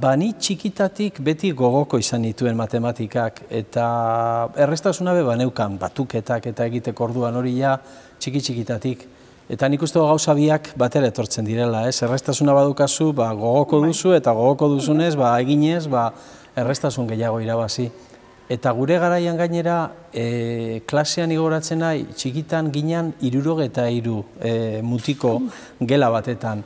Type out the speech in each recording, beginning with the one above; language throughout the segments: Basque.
ni txikitatik beti gogoko izan nituen matematikak, eta errestasuna be baneukan batuketak eta egiteko orduan hori ja txikitatik. Eta nik uste gauza biak batera etortzen direla, errestasuna badukazu, gogoko duzu, eta gogoko duzunez, eginez, errestasun gehiago irabazi. Eta gure garaian gainera, klasean igoratzen nahi, txikitan ginen 63 mutiko gela batetan.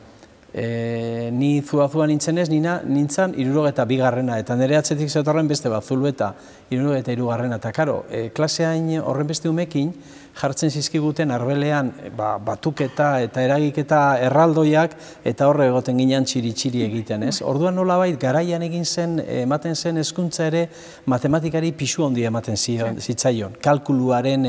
Ni zua nintzenez, nintzen 62garrena, eta nire atzetik zetorren beste bat, Zulueta, 63garrena. Eta karo, klasean horren beste umekin, jartzen zizkiguten arbelean batuketa eta eragiketa erraldoiak, eta horre egoten ginen txiri egiten, ez? Orduan nolabait, garaian egin zen, ematen zen hezkuntza ere, matematikari pisu handi ematen zitzaion, kalkuluaren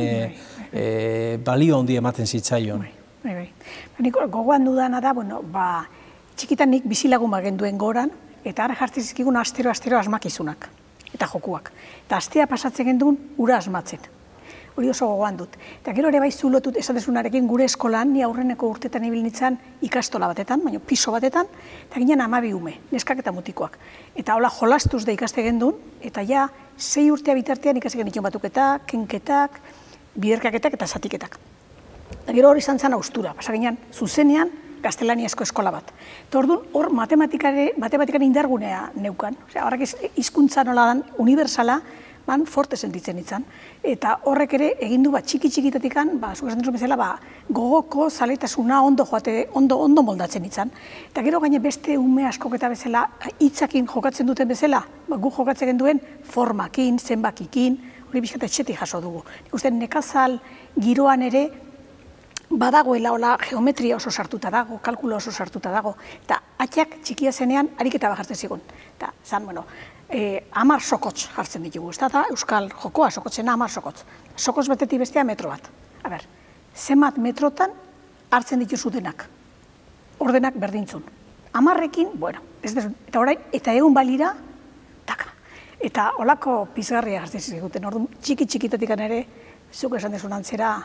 balio handi ematen zitzaion. Nik gogoan dudana da, txikitan nik bizilagun genduen goran, eta ara jartzen zizkigun astero asmakizunak, eta jokuak. Eta astea pasatzen genduen ura asmatzen. Hori oso gogoan dut. Eta gero ere bai zulotut esatezunarekin gure eskolan, ni aurreneko urtetan ibil nintzen ikastola batetan, baina piso batetan, eta ginen 12 ume, neskak eta mutikoak. Eta hola jolastuz da ikaste genduen, eta ja 6 urtea bitartean ikaste genituen batuketak, kenketak, biderkaketak eta zatiketak. Eta gero hori izan zen austura, pasa ginen zuzenean gaztelaniazko eskola bat. Eta orduan hor matematikaren indargunea neukan. Horrek hizkuntza nola dan unibertsala, forte sentitzen itzan. Eta horrek ere egindu txikitatikan, zuk esan duzun bezala, gogoko zaletasuna ondo moldatzen itzan. Eta gero gaine beste ume askok eta bezala, hitzakin jokatzen duten bezala, gu jokatzen duen formakin, zenbakikin, hori bizkat etxetik jaso dugu. Nik uste nekazal giroan ere, badagoela hola geometria oso sartuta dago, kalkulo oso sartuta dago, eta atxak txikia zenean ariketa bajartzen zigun. Eta, zan, 10 sokotz jartzen ditugu, ez da, euskal jokoa sokotzena 10 sokotz. Sokotz batetik bestea metro bat. Zenbat metrotan hartzen dituzu denak, ordenak berdintzun. 10ekin, eta orain, eta egun balira, taka. Eta holako pizgarria jartzen ziguten, orduan txikitatik ere, zuk esan desun antzera,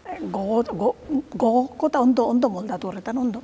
gogoko eta ondo moldatu horretan, ondo.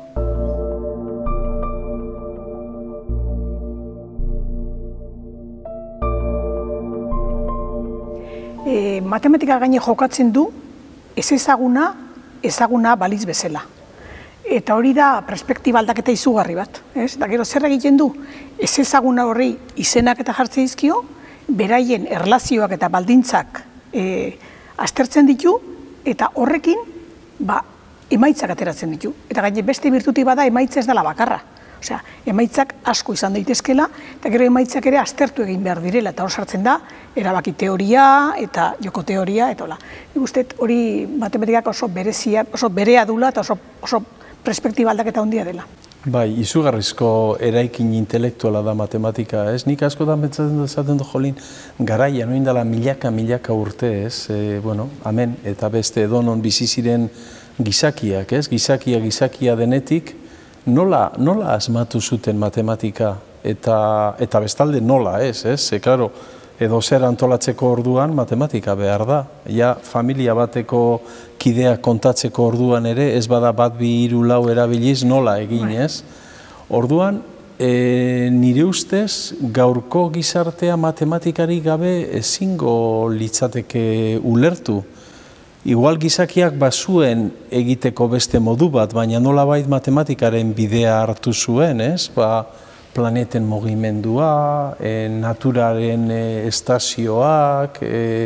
Matematika gaine jokatzen du ez ezaguna baliz bezala. Eta hori da perspektiba aldaketa izugarri bat. Eta gero zer egiten du ez ezaguna horri izenak eta jartzen dizkio, beraien erlazioak eta baldintzak aztertzen ditu, eta horrekin emaitzak ateratzen ditu. Eta gaine beste birtuti bada emaitza ez dela bakarra. Osea, emaitzak asko izan daitezkela, eta gero emaitzak ere aztertu egin behar direla, eta hor sartzen da, erabaki teoria, eta joko teoria, eta hola. Nik uste hori matematikak oso berea dula, eta oso perspektiba aldaketa handia dela. Bai, izugarrizko eraikin intelektuala da matematika, ez? Nik asko da pentsatzen du jolin, garaia, noin dela milaka urte, ez? Hemen, eta beste edonon bizi ziren gizakiak, ez? Gizakia denetik, nola asmatu zuten matematika, eta bestalde nola, ez? Klaro, edo zer antolatzeko orduan matematika behar da. Ja, familia bateko kideak kontatzeko orduan ere, ez bada 1, 2, 3, 4 erabiliz nola egin, ez? Orduan, nire ustez, gaurko gizartea matematikari gabe ezingo litzateke ulertu. Igual gizakiak bazuen egiteko beste modu bat, baina nolabait matematikaren bidea hartu zuen, ez? Planeten mugimendua, naturaren estazioak,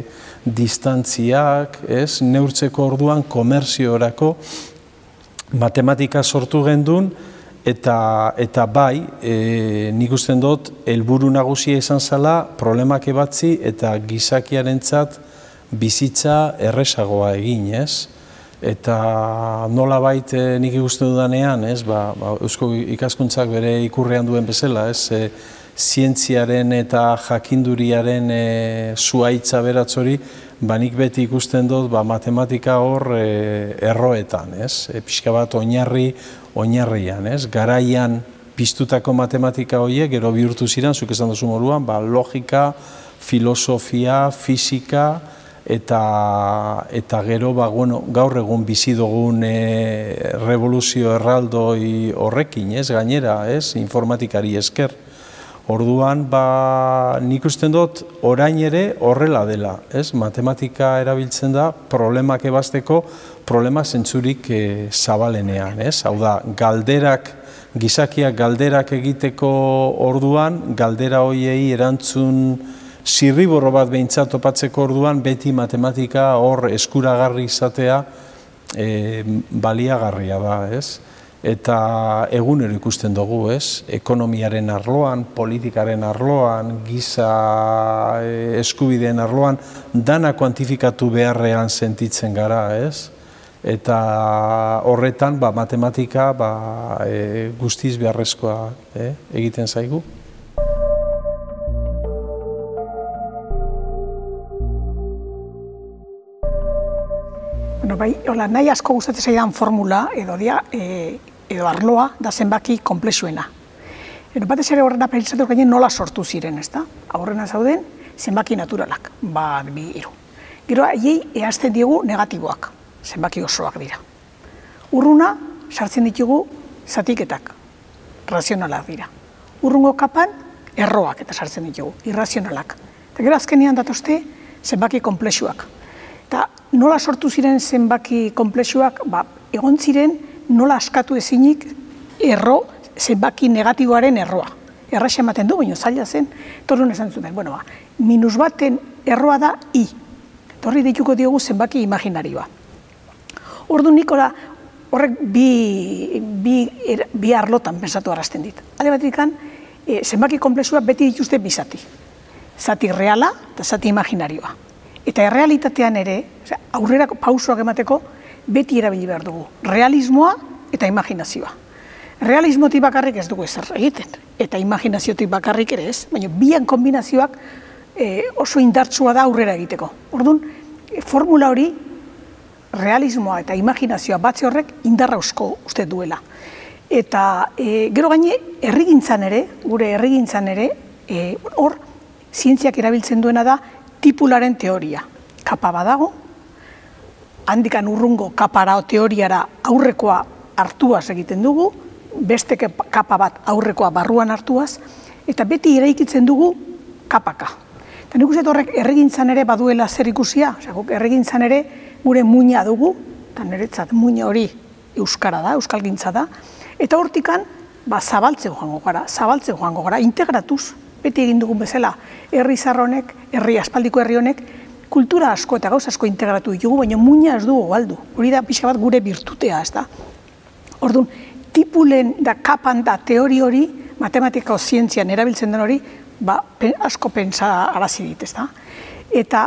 distantziak, ez? Neurtzeko orduan komerziorako matematika sortu gendun, eta bai, nik usten dut, helburu nagusia izan zela, problemak ebatzi eta gizakiarentzat bizitza errezagoa egin, ez? Eta nolabait nik ikusten dudanean, Eusko Ikaskuntzak bere ikurrean duen bezala, zientziaren eta jakinduriaren zuhaitza beratzori, nik beti ikusten dut matematika hor erroetan, pixka bat oinarrian, garaian piztutako matematika horiek, gero bihurtu ziren, zuk esan duzu moduan, logika, filosofia, fisika, eta gero gaur egun bizi dugun revoluzio erraldoi horrekin, gainera, informatikari esker. Orduan, nik usten dut orain ere horrela dela, ez? Matematika erabiltzen da problemak ebazteko, problema zentzurik zabalenean, ez? Hau da, gizakiak galderak egiteko orduan, galdera hoiei erantzun zirriborro bat behintzat topatzeko orduan, beti matematika hor eskuragarri izatea baliagarria da, ez? Eta egunero ikusten dugu, ez? Ekonomiaren arloan, politikaren arloan, giza eskubideen arloan, dana kuantifikatu beharrean sentitzen gara, ez? Eta horretan, matematika guztiz beharrezkoa egiten zaigu. Nahi asko gustatzen zaidan formula edo arloa da zenbaki konplexuena. Batez ere horrena pentsatu gainen nola sortu ziren, ezta? Aurrena zauden zenbaki naturalak, 1, 2, 3. Gero haiei ehazten diegu negatiboak, zenbaki osoak dira. Urruna sartzen ditugu zatiketak, razionalak dira. Urrungo kapan erroak eta sartzen ditugu, irrazionalak. Eta gero azkenean datozte zenbaki konplexuak. Eta nola sortu ziren zenbaki konplexuak, egon ziren nola askatu ezinik zenbaki negatiboaren erroa. Erraxa ematen du, baina zaila zen, torrun esan zuten, minus baten erroa da i. Torri dituko diogu zenbaki imaginarioa. Ordu nik horrek bi arlotan pensatu arazten dit. Alde batetik, zenbaki konplexuak beti dituzte bi zati. Zati reala eta zati imaginarioa. Eta errealitatean ere, aurrerako pausoak emateko, beti erabili behar dugu. Realismoa eta imaginazioa. Realismotik bakarrik ez dugu ezer egiten, eta imaginaziotik bakarrik ere ez, baina bian kombinazioak oso indartsua da aurrera egiteko. Orduan, formula hori, realismoa eta imaginazioa batze horrek indarra usko uste duela. Eta gero gaine, gure herrigintzan ere, hor, zientziak erabiltzen duena da, tipularen teoria. Kapa badago, handikan urrungo kapara teoriara aurrekoa hartuaz egiten dugu, beste kapa bat aurrekoa barruan hartuaz, eta beti eraikitzen dugu kapaka. Eta nik uste horrek herrigintzan ere baduela zer ikusia, herrigintzan ere gure muina dugu, eta niretzat muina hori euskara da, euskalgintza da, eta hortikan zabaltzen joango gara, integratuz, beti egin dugun bezala, herri zarronek, aspaldiko herri honek, kultura asko eta gauz asko integratu ditugu, baina muina ez dugu galdu. Hori da pixka bat gure birtutea, ez da. Orduan, tipulen da kapan da teori hori, matematikako zientzian erabiltzen den hori, asko pentsa arazi dit, ez da. Eta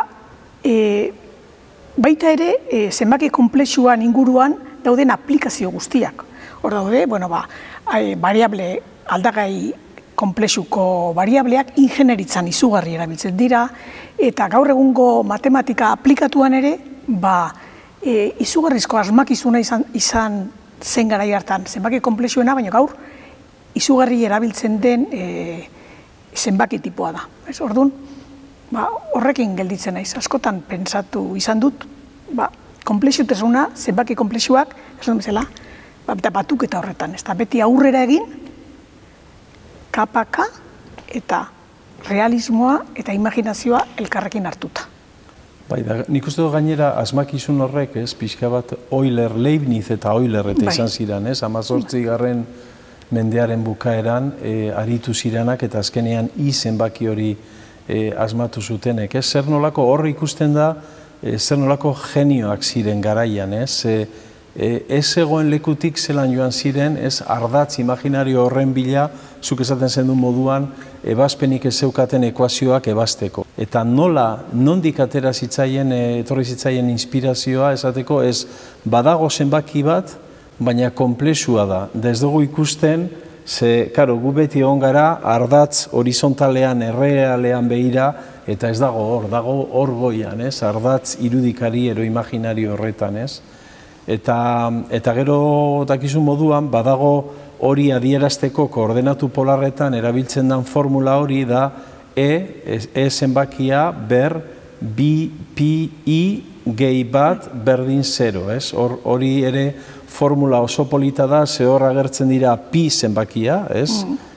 baita ere, zenbaki konplexuan inguruan dauden aplikazio guztiak. Hor daude, variable aldagai konplexuko variableak ingenieritzan izugarri erabiltzen dira, eta gaur egungo matematika aplikatuan ere, izugarrizko asmakizuna izan zen garai hartan zenbaki konplexuena, baina gaur izugarri erabiltzen den zenbaki tipoa da. Orduan, horrekin gelditzen naiz, askotan pentsatu izan dut, konplexutasuna, zenbaki konplexuak, esan bezala, batuketa horretan, ez da beti aurrera egin, kapaka eta realismoa eta imaginazioa elkarrekin hartuta. Nik uste dut gainera asmakizun horrek, pixka bat Euler, Leibniz eta Euler eta izan ziren, 18. mendearen bukaeran aritu ziranak eta azkenean zenbaki hori asmatu zutenek. Zer nolako hor ikusten da, zer nolako genioak ziren garaian, ez egoen lekutik zelan joan ziren, ardatz imaginario horren bila, zuk esaten zen du moduan, ebazpenik ez zeukaten ekuazioak ebazteko. Eta nola, nondik atera zitzaien, etorri zitzaien inspirazioa, esateko, badago zenbaki bat, baina konplexua da. Ez dugu ikusten, gu beti egon gara, ardatz horizontalean, errealean behira, eta ez dago hor goian, ardatz irudikari ero imaginario horretan, Eta gero dakizun moduan, badago hori adierazteko koordenatu polarretan erabiltzen den formula hori da zenbakia ber bi pi i gehi bat berdin 0. Hori ere formula oso polita da, ze hor agertzen dira pi zenbakia,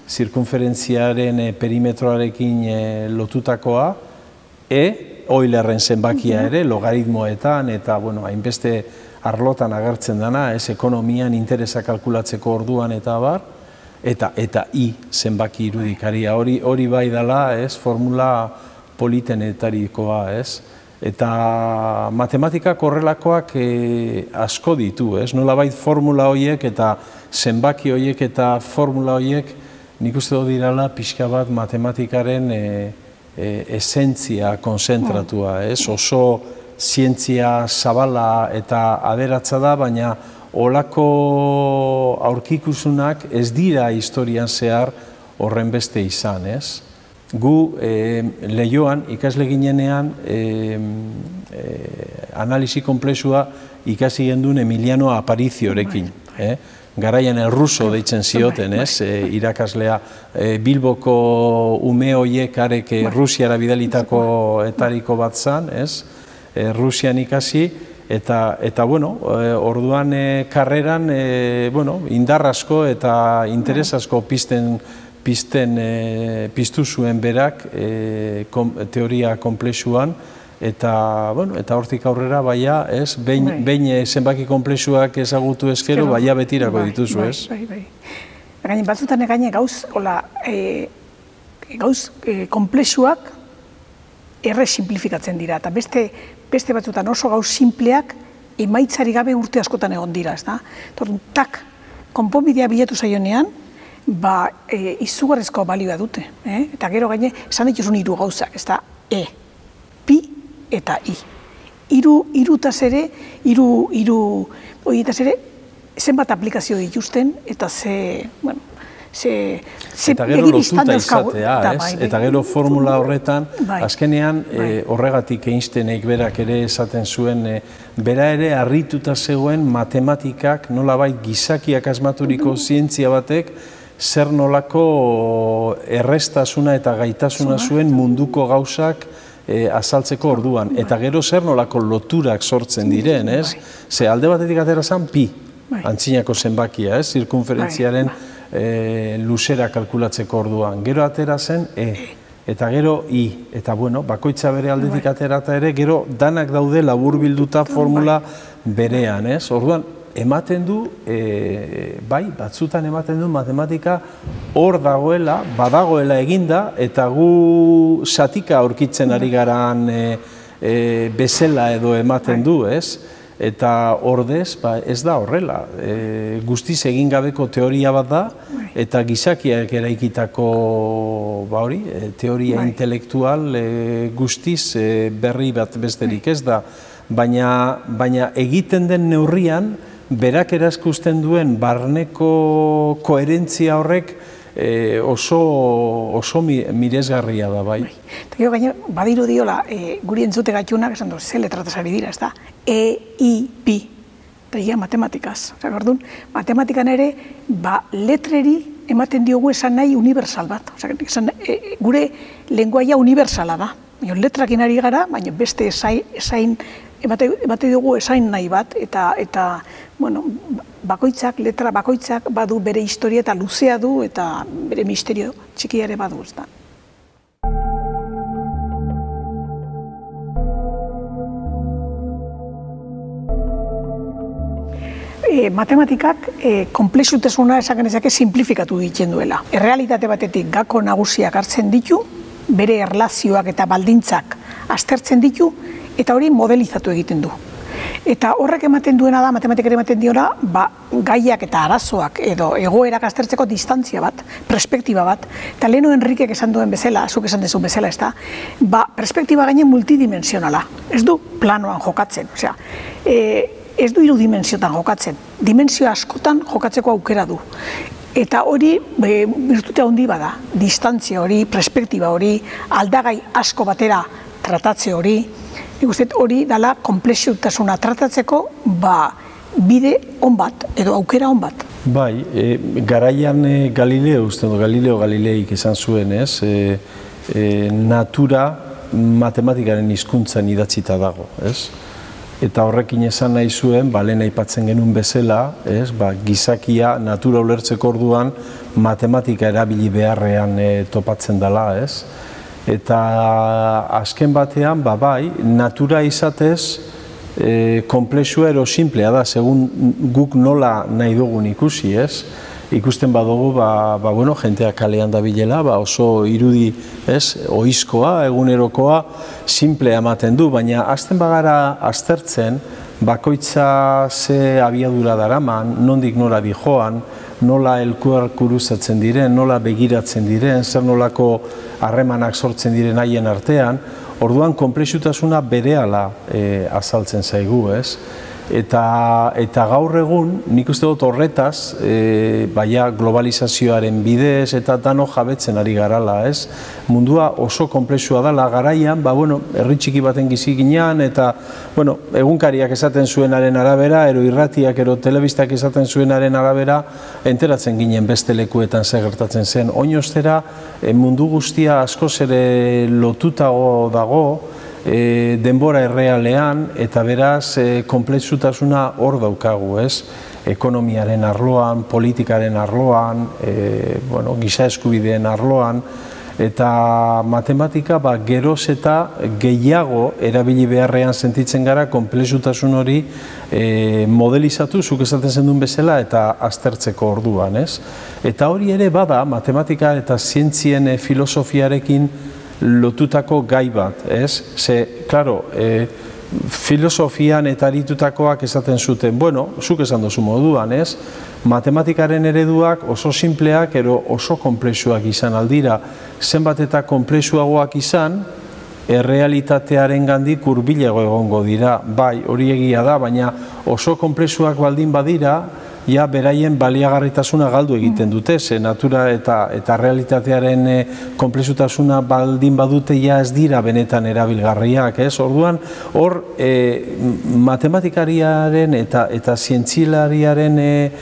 zirkunferentziaren perimetroarekin lotutakoa, Eulerren zenbakia ere, logaritmoetan, eta hainbeste arlotan agertzen dana, ekonomian interesa kalkulatzeko orduan eta bar, eta I zenbaki irudikaria. Hori bai dela, formula politenetarikoa, eta matematikak horrelakoak asko ditu, nolabait formula horiek eta zenbaki horiek eta formula horiek nik uste dut dirala pixka bat matematikaren esentzia konzentratua, oso zientzia zabala eta aberatsa da, baina olako aurkikusunak ez dira historian zehar horren beste izan, Gu Leioan ikasle ginenean analisi konplexua ikasi genduen Emiliano Apariciorekin. Garaian el ruso deitzen zioten, irakaslea Bilboko ume hoiek arek Rusiara bidalitako etariko bat zan, Rusian ikasi, eta orduan karreran indar asko eta interes asko piztu zuen berak teoria konplexuan, eta hortik aurrera, baina, behin zenbaki konplexuak ezagutu ezkero, baina betirako dituzu, ez? Gainen batzutan gauz konplexuak erre simplifikatzen dira, eta beste batzutan oso gauz simpleak emaitzari gabe urte askotan egon dira, ez da? Tak, konponbidea bilatu zaionean, izugarrizko balioa dute, eta gero gaine, esan dituzun hiru gauzak, ez da, pi eta i. Hirutaz ere, horietaz ere, zenbat aplikazio dituzten, eta eta gero lotuta izatea, eta gero formula horretan, azkenean horregatik Einsteinek berak ere esaten zuen, bera ere harrituta zegoen matematikak nolabait gizakiak asmaturiko zientzia batek zer nolako errestasuna eta gaitasuna zuen munduko gauzak azaltzeko orduan, eta gero zer nolako loturak sortzen diren, ze alde batetik atera zen pi, antzinako zenbakia, zirkunferentziaren luzera kalkulatzeko orduan. Gero atera zen eta gero i, eta bakoitza bere aldetik aterata ere, gero danak daude laburbilduta formula berean, orduan, ematen du, batzutan ematen du matematika hor dagoela, badagoela eginda, eta gu satika aurkitzen ari garan bezala edo ematen du, eta ordez ez da horrela. Guztiz egin gabeko teoria bat da, eta gizakiak eraikitako teoria intelektual guztiz berri bat besterik ez da, baina egiten den neurrian, berak erazkusten duen barneko koherentzia horrek oso miresgarria da, bai. Eta gero gaine, badiru diola, guri entzute gaitunak, esan du, ze letrataz ari dira, ez da, I, pi, eta ia matematikaz. Orduan, matematikan ere, letreri ematen diogu esan nahi universal bat. Gure lenguaia universala da. Letrakin ari gara, baina beste emate dugu esain nahi bat, eta bakoitzak, letra bakoitzak badu bere historia eta luzea du, eta bere misterio txikia ere badu, ez da. Matematikak konplexutasuna esaken ezake simplifikatu ditzen duela. Errealitate batetik gako nagusiak hartzen ditu, bere erlazioak eta baldintzak aztertzen ditu, eta hori modelizatu egiten du. Eta horrek ematen duena da, matematikari ematen diona, gaiak eta arazoak edo egoerak aztertzeko distantzia bat, perspektiba bat, eta Leno Enrikek esan duen bezala, zuk esan dezun bezala, ez da, perspektiba gaine multidimensionala, ez du planoan jokatzen, osea, ez du irudimensiotan jokatzen, dimensio askotan jokatzeko aukera du. Eta hori birtute handi bada, distantzia hori, perspektiba hori, aldagai asko batera tratatze hori, nik uste hori dala konplexutasuna tratatzeko bide on bat, edo aukera on bat. Bai, garaian Galileo Galileik esan zuen, natura matematikaren hizkuntzan idatzita dago, ez? Eta horrekin esan nahi zuen, lehen aipatzen genuen bezala, gizakia natura ulertzeko orduan matematika erabili beharrean topatzen dela, ez? Eta azken batean, bai, natura izatez, komplexua ero simplea da, segun guk nola nahi dugun ikusi, ez? Ikusten badugu, jentea kalean dabilela, oso irudi, ohizkoa, egunerokoa, simplea ematen du, baina azten bagara aztertzen, bakoitza ze abiadura daraman, nondik nora dijoan, nola elkuar kuruzatzen diren, nola begiratzen diren, zer nolako harremanak sortzen diren haien artean, orduan konplexutasuna berehala azaltzen zaigu, ez? Eta gaur egun, nik uste dut horretaz, globalizazioaren bidez eta dano jabetzen ari garala, ez? Mundua oso konplexua dela garaian, herri txiki baten gizi ginean, eta, egunkariak esaten zuenaren arabera, ero irratiak, ero telebistak esaten zuenaren arabera, enteratzen ginen beste lekuetan zer gertatzen zen. Oinostera, mundu guztia askoz ere lotutago dago, denbora errealean, eta beraz konplexutasuna hor daukagu, ez? Ekonomiaren arloan, politikaren arloan, giza eskubideen arloan, eta matematika geroz eta gehiago erabili beharrean sentitzen gara konplexutasun hori modelizatu, zuk esaten zendun bezala, eta aztertzeko orduan, ez? Eta hori ere bada, matematika eta zientzien filosofiarekin lotutako gai bat, ez? Ze, klaro, filosofian eta aritutakoak esaten zuten, zuk esan dozu moduan, ez? Matematikaren ereduak oso simpleak, ero oso konplexuak izan aldira. Zenbat eta konplexuagoak izan, errealitatearen gandik hurbilago egongo dira. Bai, hori egia da, baina oso konplexuak baldin badira, beraien baliagarritasuna galdu egiten dute, ze natura eta realitatearen konplexutasuna baldin badute ez dira benetan erabilgarriak, ez? Orduan, hor, matematikariaren eta zientzilariaren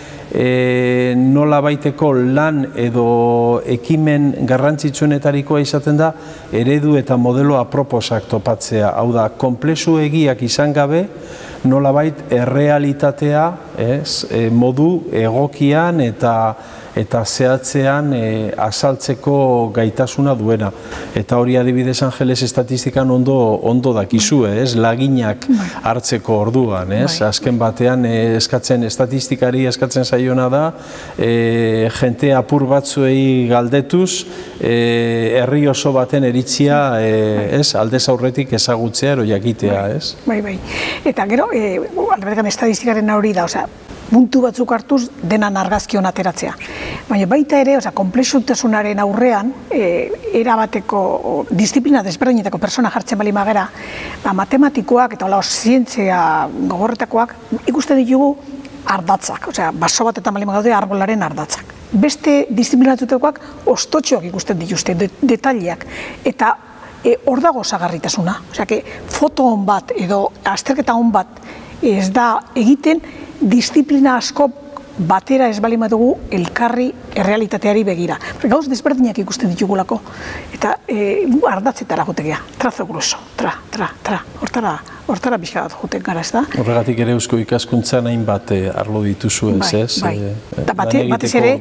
nola baiteko lan edo ekimen garrantzitsuenetarikoa izaten da, eredu eta modelo aproposak topatzea. Hau da, konplexu egiak izan gabe, nolabait errealitatea modu egokian eta zehatzean azaltzeko gaitasuna duena. Eta hori adibidez Angeles estatistikan ondo dakizue, laginak hartzeko orduan. Azken batean estatistikari eskatzen zaiona da, jente apur batzuei galdetuz, herri oso baten eritzia aldez aurretik ezagutzea ero jakitea. Bai. Eta gero, albergan estatistikaren hori da, puntu batzuk hartuz denan argazki hon ateratzea. Baina baita ere, konplexutasunaren aurrean, erabateko disiplina desberdinetako persona jartzen bali magera, matematikoak eta zientzia gogorretakoak ikusten ditugu ardatzak, baso bat eta bali magaude arbolaren ardatzak. Beste disiplinatutakoak ostotxoak ikusten dituzte, detaileak, eta hor dago osagarritasuna. Foto hon bat edo azterketa hon bat ez da egiten disiplina asko batera ez bali madugu elkarri errealitateari begira. Gauz desberdinak ikusten ditugulako. Eta ardatzetara jutekea. Trazo grueso. Hortara pixka bat juten gara, ez da? Horregatik ere eusko ikaskuntzan hainbat arlo dituzu ez? Bai. Eta batez ere,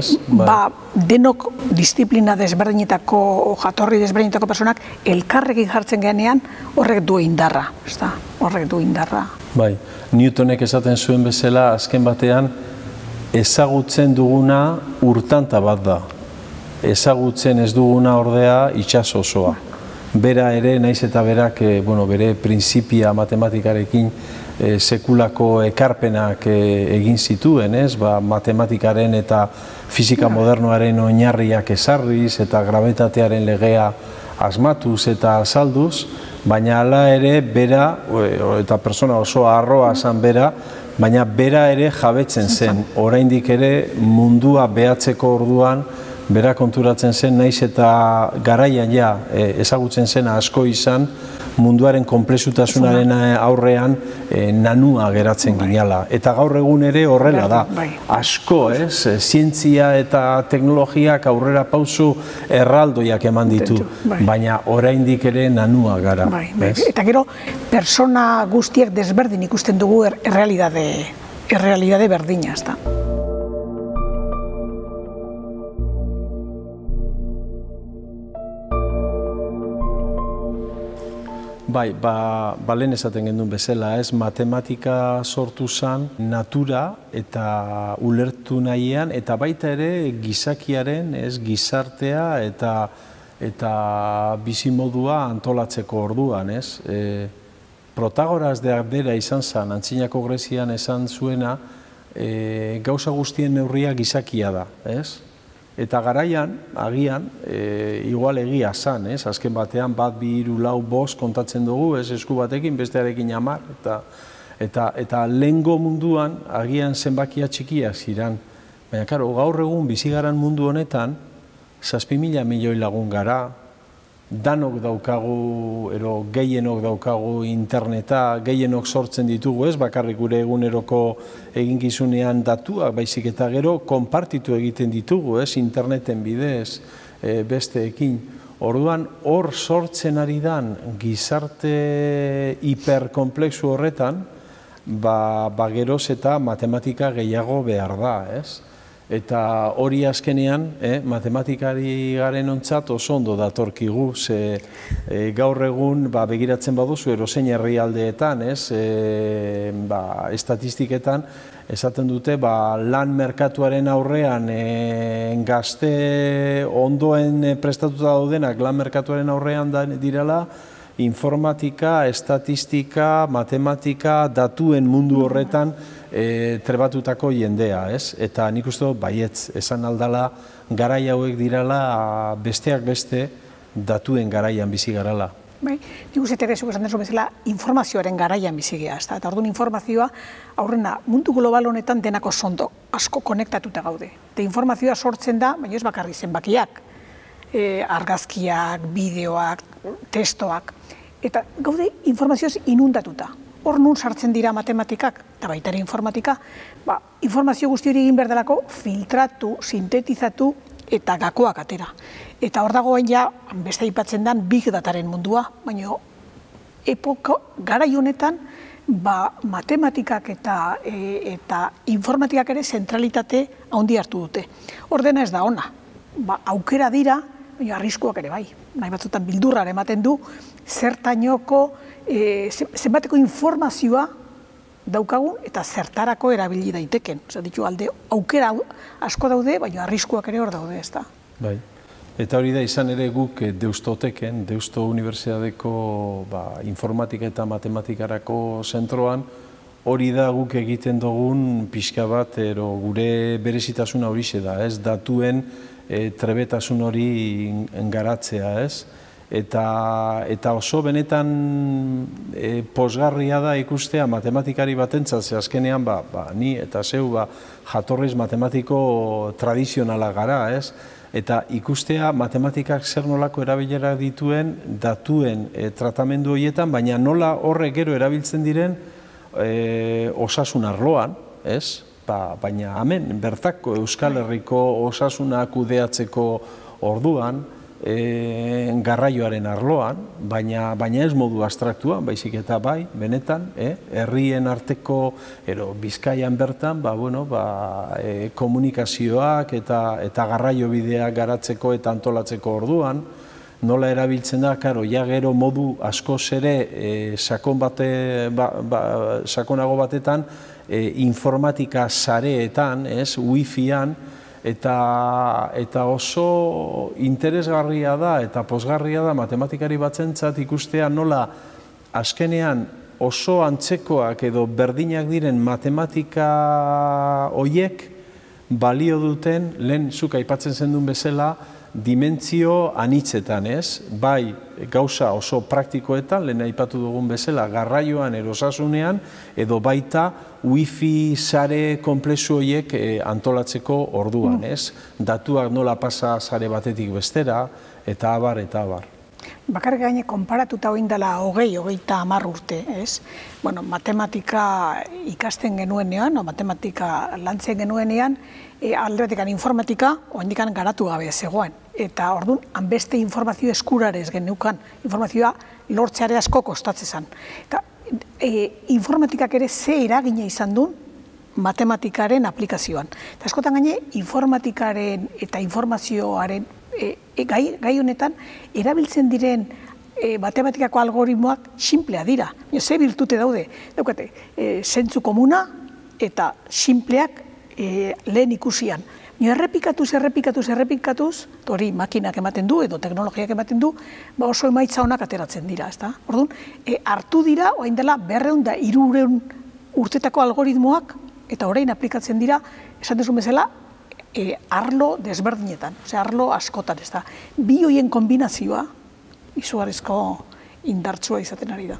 denok disiplina desberdinetako, jatorri desberdinetako personak elkarrekin jartzen genean horrek du indarra, ez da? Horrek du indarra. Bai, Newtonek esaten zuen bezala, azken batean, ezagutzen duguna urtanta bat da. Ezagutzen ez duguna ordea itxas osoa. Bera ere, naiz eta berak, bere printzipia matematikarekin sekulako ekarpenak egin zituen, matematikaren eta fisika modernoaren oinarriak ezarriz eta grabetatearen legea asmatuz eta azalduz, baina hala ere bera, eta persona oso harroa zan bera, baina bera ere jabetzen zen, oraindik ere mundua behatzeko orduan bera konturatzen zen, naiz eta garaian ja ezagutzen zena asko izan, munduaren konplexutasunaren aurrean nanua geratzen ginala. Eta gaur egun ere horrela da. Asko, zientzia eta teknologiak aurrera pausu erraldoiak eman ditu, baina oraindik ere nanua gara. Eta gero, persona guztiak desberdin ikusten dugu errealidade berdina, ez da. Bai, lehen esaten gendun bezala, matematika sortu zen natura eta ulertu nahian, eta baita ere gizakiaren, gizartea eta bizimodua antolatzeko orduan, Protagoras de bera izan zen, Antzinako Grezian esan zuena, gauza guztien neurria gizakia da, Eta garaian, agian, igual egia zan, azken batean bat, 2, 3, 4, 5 kontatzen dugu, esku batekin, bestearekin 10, eta lehengo munduan agian zenbakia txikiak ziren. Baina, gaur egun bizigaran mundu honetan, 7.000 milioi lagun gara, danok daukagu, gehienok daukagu interneta, gehienok sortzen ditugu, bakarrik gure eguneroko eginkizunean datuak, baizik eta gero konpartitu egiten ditugu, interneten bidez, besteekin. Orduan, hor sortzen ari dan gizarte hiperkomplexu horretan, geroz eta matematika gehiago behar da, Eta hori azkenean, matematikari garen ontzat oso ondo datorkigu, gaur egun begiratzen baduzu erozein herrialdeetan, estatistiketan, esaten dute lan merkatuaren aurrean gazte ondoen prestatuta daudenak lan merkatuaren aurrean direla, informatika, estatistika, matematika, datuen mundu horretan trebatutako jendea, Eta nik uste dut, baietz, esan aldala, garai hauek dirala besteak beste datuen garaian bizi garala. Nik uste ere, esan dezu bezala, informazioaren garaian bizi gara, eta orduan informazioa, aurrena, mundu global honetan denako sondo asko konektatuta gaude. Eta informazioa sortzen da, baina ez bakarri zenbakiak, argazkiak, bideoak, testoak, eta gaude informazioaz inundatuta. Hor nun sartzen dira matematikak, eta baita ere informatika, informazio guzti hori egin behar delako filtratu, sintetizatu eta gakoak atera. Eta hor dagoen ja, beste aipatzen den, big dataren mundua, baina garai honetan, matematikak eta informatikak ere zentralitate handi hartu dute. Hor dena ez da ona, aukera dira, baina arriskuak ere bai. Nahi batzutan bildurrar ematen du, zertainoko, zenbateko informazioa daukagun eta zertarako erabili daiteken. Ditu alde, aukera asko daude, baina arriskuak ere hor daude, ez da. Bai. Eta hori da izan ere guk Deustoteken, Deusto Unibertsitateko informatika eta matematikarako zentroan, hori da guk egiten dugun pixka bat, gure berezitasuna horixe da, datuen trebetasun hori garatzea, Eta oso benetan pozgarria da ikustea matematikari batentzat, ze azkenean ni eta zeu jatorriz matematiko tradizionala gara, eta ikustea matematikak zer nolako erabilera dituen datuen tratamendu horietan, baina nola horrek gero erabiltzen diren osasun arloan, baina hemen bertako Euskal Herriko osasuna kudeatzeko orduan, garraioaren arloan, baina ez modu abstraktuan, baizik eta bai, benetan, herrien arteko, Bizkaian bertan, komunikazioak eta garraio bideak garatzeko eta antolatzeko orduan, nola erabiltzen da, ja gero modu askoz ere sakonago batetan, informatika sareetan, wifian, eta oso interesgarria da eta pozgarria da matematikari batzentzat ikustea nola azkenean oso antzekoak edo berdinak diren matematika horiek balio duten, lehen zuk aipatzen zendun bezala, dimentsio anitzetan, ez? Bai, gauza oso praktikoetan, lehen aipatu dugun bezala, garraioan erosasunean, edo baita wifi sare konplexu horiek antolatzeko orduan, ez? Datuak nola pasa sare batetik bestera, eta abar, eta abar. Bakarrik gaine, konparatuta oindala 20-30 urte, ez? Bueno, matematika ikasten genuenean, matematika lantzen genuenean, alde batekan informatika, oindikan garatu gabe zegoen. Eta orduan, hanbeste informazio eskurarez geneukan, informazioa lortzeare asko kostatzezan. Eta informatikak ere ze eragina izan duen matematikaren aplikazioan. Eta askotan gaine, informatikaren eta informazioaren gai honetan, erabiltzen diren matematikako algoritmoak sinplea dira. Ze virtute daude, daukate, zentzu komuna eta sinpleak lehen ikusian. Errepikatuz, hori makinak ematen du edo teknologiak ematen du, oso emaitza honak ateratzen dira. Orduan, hartu dira, orain dela 200-300 urtetako algoritmoak, eta orain aplikatzen dira, esan duzun bezala, arlo desberdinetan, arlo askotan, ez da. Bi horien kombinazioa izugarrizko indartsua izaten ari da.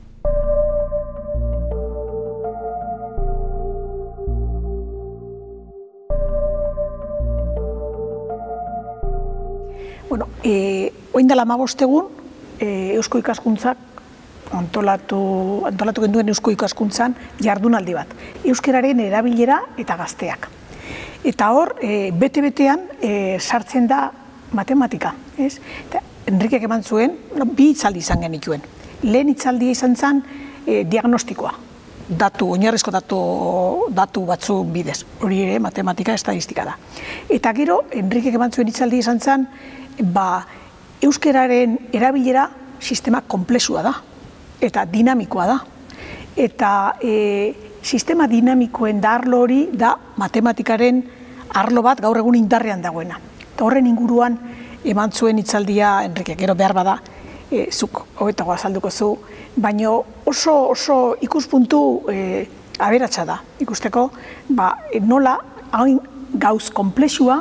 Bueno, orain dela 15 egun, Eusko Ikaskuntzak antolatu genduen Eusko Ikaskuntzan jardunaldi bat. Euskararen erabilera eta gazteak. Eta hor, bete-betean sartzen da matematika. Enrikek eman zuen, 2 hitzaldi izan genituen. Lehen hitzaldia izan zen diagnostikoa. Oinarrizko datu batzu bidez. Hori ere matematika estadistika da. Eta gero, Enrikek eman zuen hitzaldia izan zen, euskararen erabilera sistema konplexua da. Eta dinamikoa da. Eta sistema dinamikoen da arlo hori da matematikaren arlo bat gaur egun indarrean dagoena. Eta horren inguruan eman zuen hitzaldia Enrike, gero behar bada, zuk hobetago azalduko zu, baina oso ikuspuntu aberatsa da. Ikusteko, nola gauz konplexua,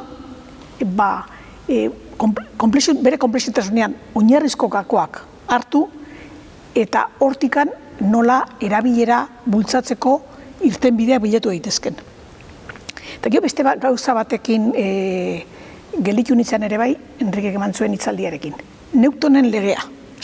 bere konplexitasunean oinarrizko gakoak hartu, eta hortikan nola erabilera bultzatzeko irtenbidea bilatu daitezken. Eta gero beste gauza batekin gelditu nintzen ere bai, Enrikek eman zuen hitzaldiarekin. Newtonen legea,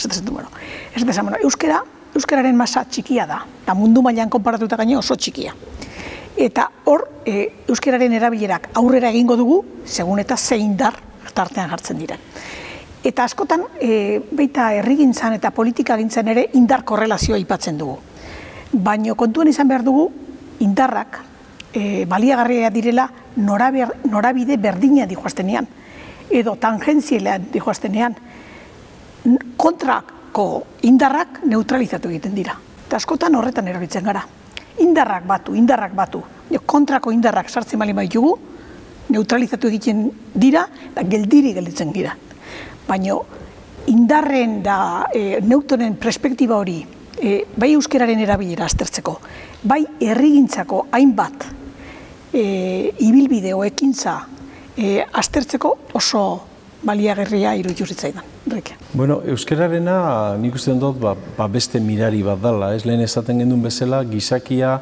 euskararen masa txikia da, eta mundu mailan konparatuta gaine oso txikia. Eta hor, euskararen erabilerak aurrera egingo dugu, segun eta ze indar tartean jartzen diren. Eta askotan, baita herrigintzan eta politikagintzan ere indar korrelazioa aipatzen dugu. Baina kontuan izan behar dugu, indarrak baliagarria direla norabide berdina dihoaztenean, edo tangentzialean dihoaztenean, kontrako indarrak neutralizatu egiten dira. Eta askotan horretan erabiltzen gara. Indarrak batu. Kontrako indarrak sartzen bali baitugu, neutralizatu egiten dira, eta geldiri gelditzen dira. Baina indarren da Newtonen perspektiba hori, bai euskararen erabilera aztertzeko, bai herrigintzako hainbat ibilbide ekintza aztertzeko oso baliagarria iruditu zitzaidan. Bueno, euskararena nik uste dut beste mirari bat dela, lehen esaten gendun bezala, gizakia,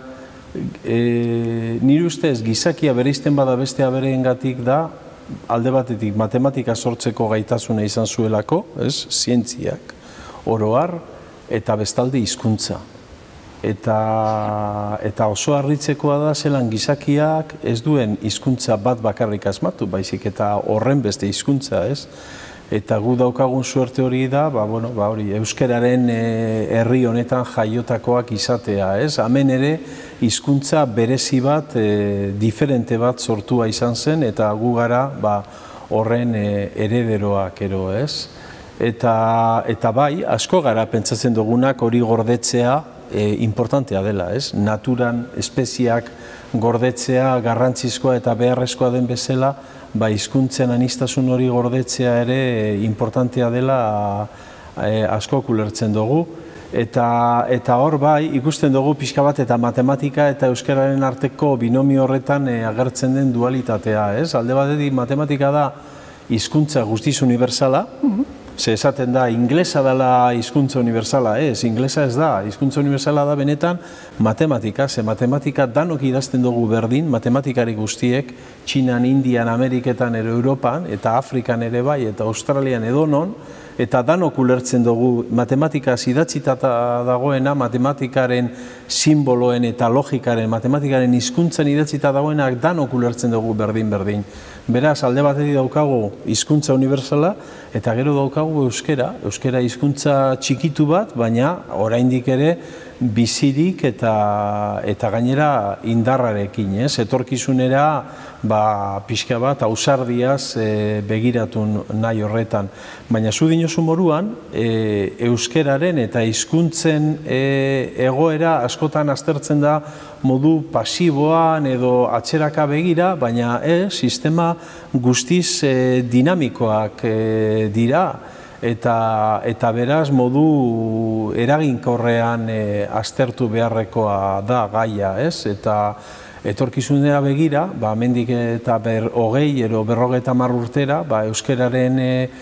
nire ustez gizakia bereizten bada beste abereengatik da, alde batetik matematika sortzeko gaitasuna izan zuelako, zientziak, oroar, eta bestalde hizkuntza. Eta oso harritzekoa da zelan gizakiak ez duen hizkuntza bat bakarrik asmatu, baizik eta horren beste hizkuntza, ez? Eta gu daukagun suerte hori da, euskararen herri honetan jaiotakoak izatea, ez? Hemen ere hizkuntza berezi bat, diferente bat sortua izan zen, eta gu gara horren herederoak ero, ez? Eta bai, asko gara pentsatzen dugunak hori gordetzea importantea dela, ez? Naturan espeziak gordetzea garrantzizkoa eta beharrezkoa den bezala, hizkuntzen aniztasun hori gordetzea ere importantea dela askok ulertzen dugu. Eta hor ikusten dugu pixka bat eta matematika eta euskararen arteko binomio horretan agertzen den dualitatea, ez? Alde batetik matematika da hizkuntza guztiz universala, ze esaten da, inglesa dela hizkuntza universala, ez, inglesa ez da, hizkuntza universala da benetan matematika, ze matematika danok idazten dugu berdin, matematikari guztiek, Txinan, Indian, Ameriketan, Europan, eta Afrikan ere bai, eta Australian edonon, eta danok ulertzen dugu matematikaz idatzita dagoena, matematikaren simboloen eta logikaren, matematikaren hizkuntzan idatzita dagoenak danok ulertzen dugu berdin-berdin. Beraz, alde batetik daukagu hizkuntza universala, eta gero daukagu euskera. Euskera hizkuntza txikitu bat, baina oraindik ere bizirik eta gainera indarrarekin, etorkizunera pixka bat ausardiaz begiratu nahi horretan. Baina zu dinozu moruan, euskeraren eta hizkuntzen egoera askotan aztertzen da modu pasiboan edo atzeraka begira, baina sistema guztiz dinamikoak dira. Eta beraz modu eraginkorrean aztertu beharrekoa da gaia, ez? Eta etorkizunera begira, hemendik eta 20 edo 50 urtera, euskararen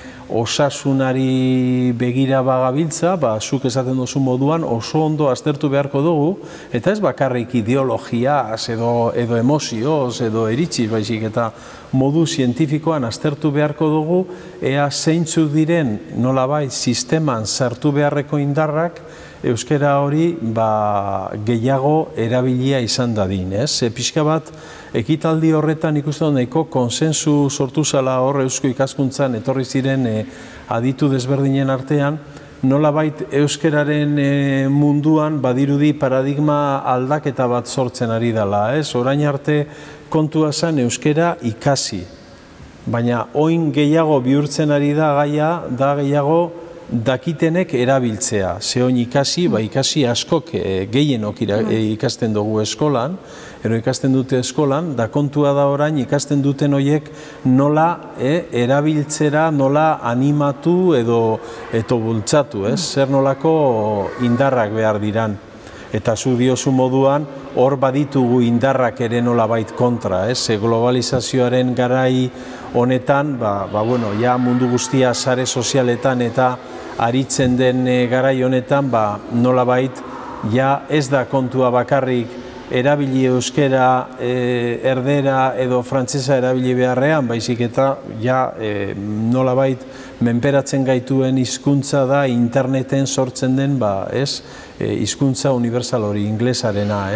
osasunari begira bagabiltza, zuk esaten duzu moduan oso ondo aztertu beharko dugu, eta ez bakarrik ideologiaz edo emozioz edo iritziz, baizik eta modu zientifikoan aztertu beharko dugu, ea zeintzuk diren nolabait sisteman sartu beharreko indarrak, euskara hori gehiago erabilia izan dadin. Pixka bat, ekitaldi horretan ikusten nahiko konsensu sortu zala hor eusko ikaskuntzan etorri ziren aditu desberdinen artean, nolabait euskararen munduan badirudi paradigma aldaketa bat sortzen ari dela. Orain arte kontua zen euskara ikasi, baina orain gehiago bihurtzen ari da gaia, da gehiago dakitenek erabiltzea. Ze oin ikasi, ikasi askok gehienok ikasten dugu eskolan, ikasten dute eskolan, da kontua da orain ikasten duten horiek nola erabiltzera, nola animatu edo bultzatu, zer nolako indarrak behar diran. Eta zu diozu moduan, hor baditugu indarrak ere nolabait kontra, globalizazioaren garai honetan, ja mundu guztia sare sozialetan eta aritzen den garai honetan, nolabait, ja ez da kontua bakarrik erabili euskera, erdera edo frantsesa erabili beharrean, baizik eta ja nolabait menperatzen gaituen hizkuntza da interneten sortzen den, hizkuntza universal hori, inglesarena,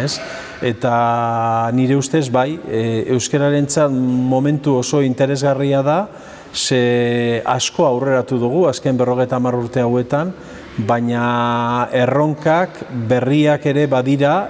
eta nire ustez euskararentzat momentu oso interesgarria da, ze asko aurreratu dugu, azken 50 urte hauetan, baina erronkak berriak ere badira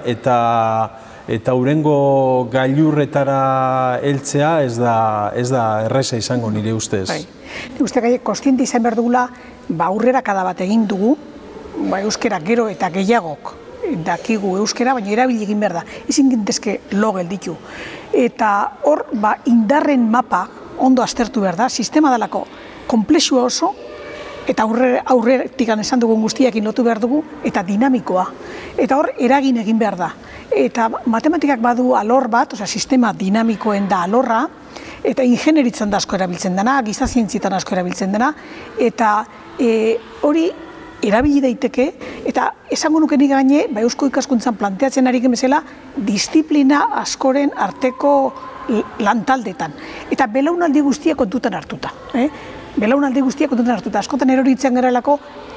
eta hurrengo gailurretara heltzea ez da erreza izango nire ustez. Nire uste gai, kontziente izan behar dugula, aurrera kada bat egin dugu, euskera gero eta gehiagok dakigu euskera, baina erabili egin behar da. Ezin gintezke lo gelditu. Eta hor, indarren mapa ondo aztertu behar da, sistema dalako komplexua oso, eta aurretik esan dugun guztiakin lotu behar dugu, eta dinamikoa. Eta hor, eragin egin behar da. Eta matematikak badu alor bat, sistema dinamikoen da alorra, eta ingenieritzan da asko erabiltzen dena, gizazientzietan asko erabiltzen dena, eta hori erabili daiteke, eta esango nukenik gaine, eusko ikaskuntzan planteatzen ari gemezela, disiplina askoren arteko lantaldetan. Eta belaunaldi guztiak kontutan hartuta. Belaunaldi guztiak kontutan hartuta. Askotan eroritzen gerelako,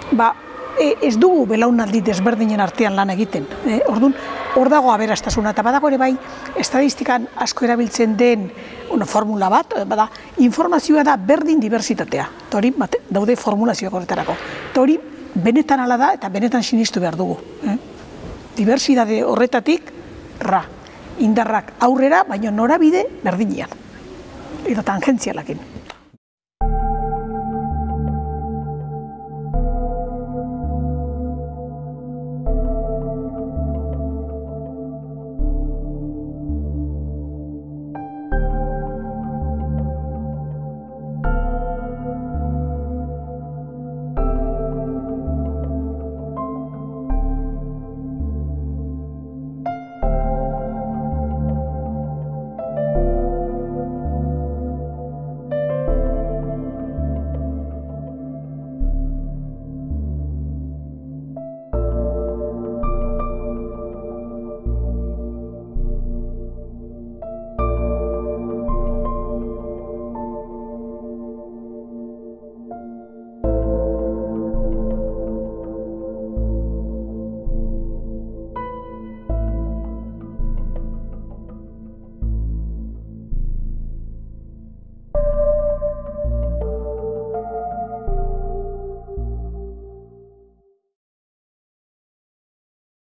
ez dugu belaunaldi desberdinen artean lan egiten. Orduan, hor dago aberastasuna. Eta badago ere estadistikan asko erabiltzen den formula bat, informazioa da berdin diversitatea. Eta hori daude formulazioak horretarako. Eta hori benetan ala da eta benetan sinistu behar dugu. Diversitate horretatik, indarrak aurrera, baina norabide berdinean. Eta tangentzialakin.